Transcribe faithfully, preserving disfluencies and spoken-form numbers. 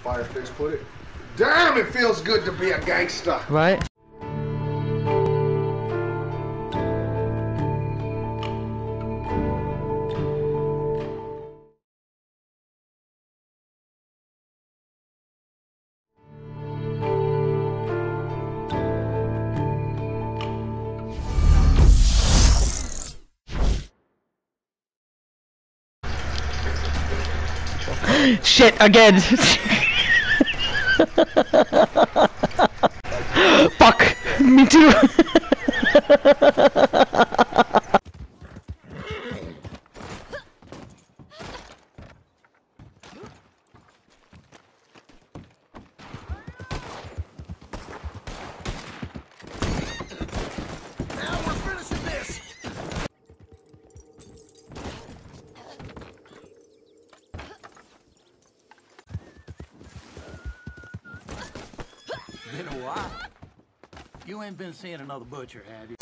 Fireface put it. Damn, it feels good to be a gangster. Right? Shit, again! Fuck! Me too! Now we're finishing this! Been a while. You ain't been seeing another butcher, have you?